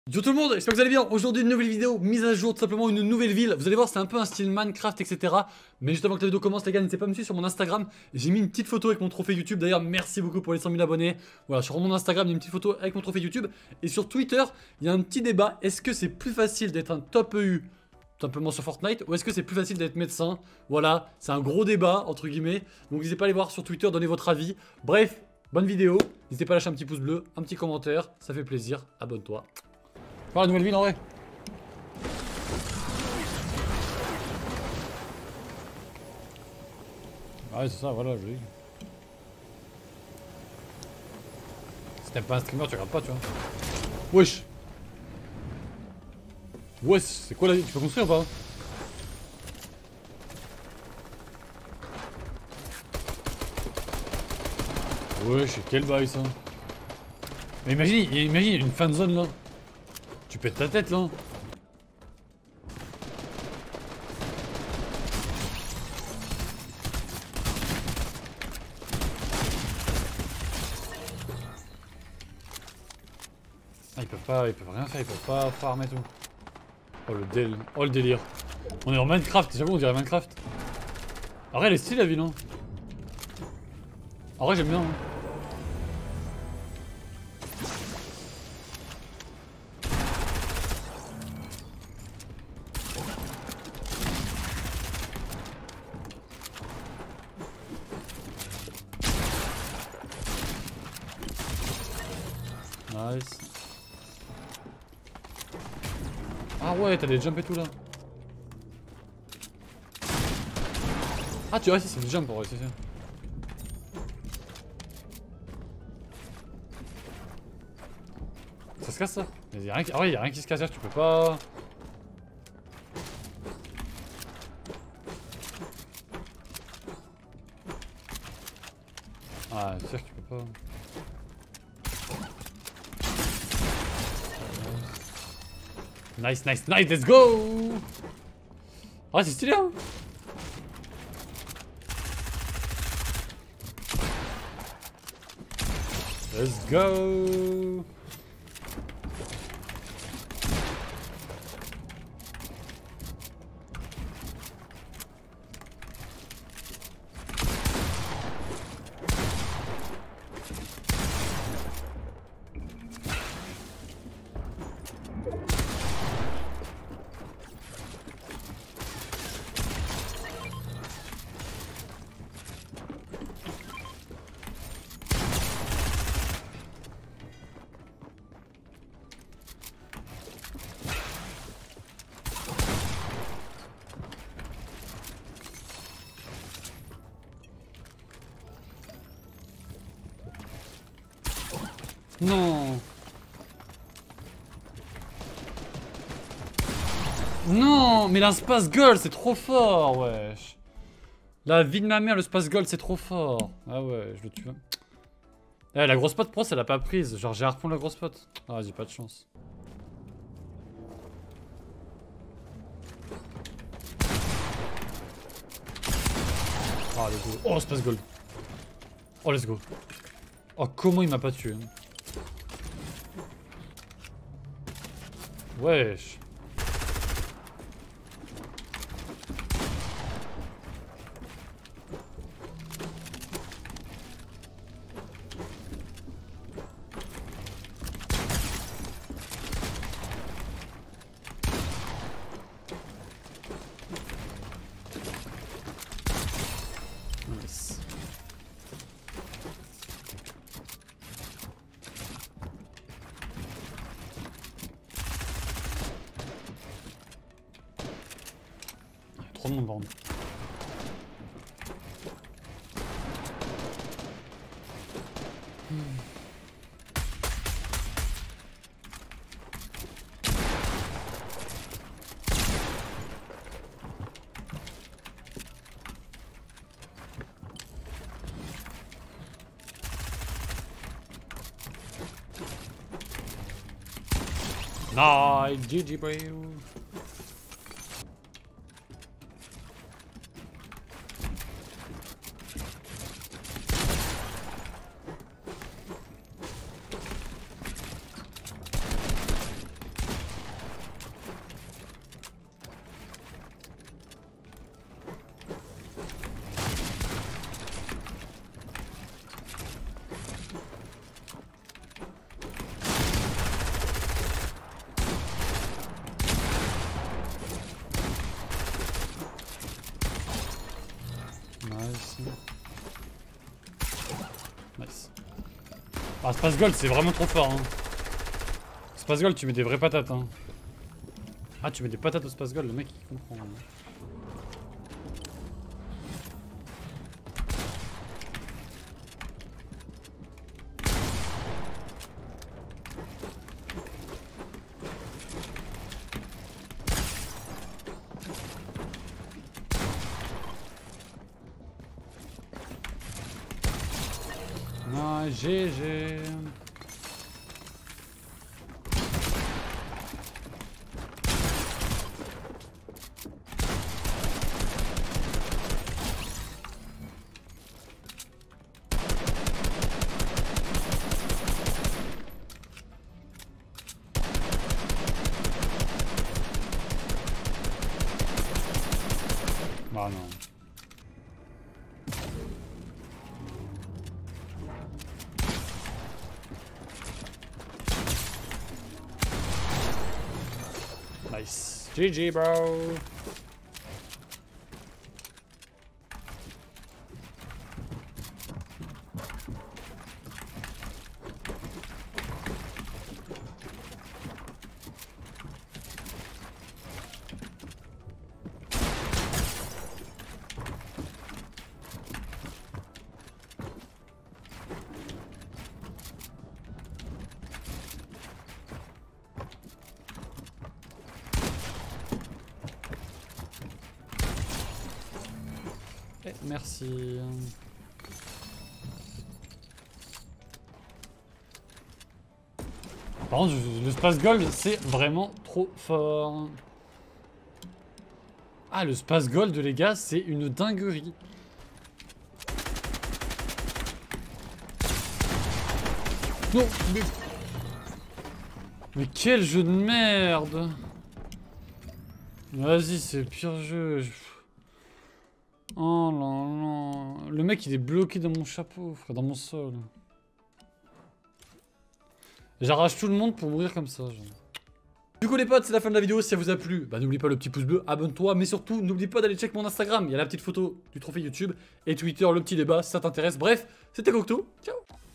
Yo tout le monde, j'espère que vous allez bien. Aujourd'hui une nouvelle vidéo, mise à jour, tout simplement une nouvelle ville. Vous allez voir, c'est un peu un style Minecraft, etc. Mais juste avant que la vidéo commence, les gars, n'hésitez pas à me suivre sur mon Instagram. J'ai mis une petite photo avec mon trophée YouTube. D'ailleurs, merci beaucoup pour les 100 000 abonnés. Voilà, sur mon Instagram, il y a une petite photo avec mon trophée YouTube. Et sur Twitter, il y a un petit débat. Est-ce que c'est plus facile d'être un top EU, tout simplement sur Fortnite, ou est-ce que c'est plus facile d'être médecin? Voilà, c'est un gros débat, entre guillemets. Donc n'hésitez pas à aller voir sur Twitter, donner votre avis. Bref, bonne vidéo. N'hésitez pas à lâcher un petit pouce bleu, un petit commentaire. Ça fait plaisir. Abonne-toi. Voir la nouvelle ville en vrai. Ouais, c'est ça, voilà, je dis. Si t'aimes pas un streamer, tu regardes pas, tu vois. Wesh. Wesh, c'est quoi la vie? Tu peux construire ou pas? Wesh, quel bail ça. Mais imagine, il y a une fan zone là. Tu pètes ta tête là. Ah, ils peuvent rien faire, ils peuvent pas farm et tout. Oh le délire. On est en Minecraft, j'avoue on dirait Minecraft. En vrai elle est stylée la ville hein. En vrai j'aime bien hein. Nice. Ah ouais, t'as des jumps et tout là. Ah tu vois, si c'est des jumps, ouais, c'est ça. Ça se casse ça? Y'a rien qui... Ah ouais, y'a rien qui se casse, tu peux pas... Ah, c'est sûr que tu peux pas... Nice, nice, nice, let's go! Ah, c'est stylé, hein? Let's go! Non. Non, mais la Space Gold, c'est trop fort, wesh. La vie de ma mère, le Space Gold, c'est trop fort. Ah ouais, je le tue. Eh, la grosse pote, pro, ça l'a pas prise. Genre, j'ai harpon la grosse pote. Ah, j'ai pas de chance. Ah, let's go. Oh, Space Gold. Oh, let's go. Oh, comment il m'a pas tué. Wesh. Nice. Trop de monde par contre. Nice, GG bro. Ah, Space Gold, c'est vraiment trop fort. Hein. Space Gold, tu mets des vraies patates. Hein. Ah, tu mets des patates au Space Gold, le mec il comprend. Hein. Ah, GG. Ah non. Nice. GG, bro. Eh, merci. Par contre, le Space Gold, c'est vraiment trop fort. Ah, le Space Gold, les gars, c'est une dinguerie. Non, mais... Mais quel jeu de merde. Vas-y, c'est le pire jeu. Oh là là. Le mec, il est bloqué dans mon chapeau, frère, dans mon sol. J'arrache tout le monde pour mourir comme ça, genre. Du coup les potes, c'est la fin de la vidéo. Si ça vous a plu, bah n'oublie pas le petit pouce bleu, abonne-toi. Mais surtout, n'oublie pas d'aller check mon Instagram. Il y a la petite photo du trophée YouTube. Et Twitter, le petit débat, si ça t'intéresse. Bref, c'était Cocteau. Ciao.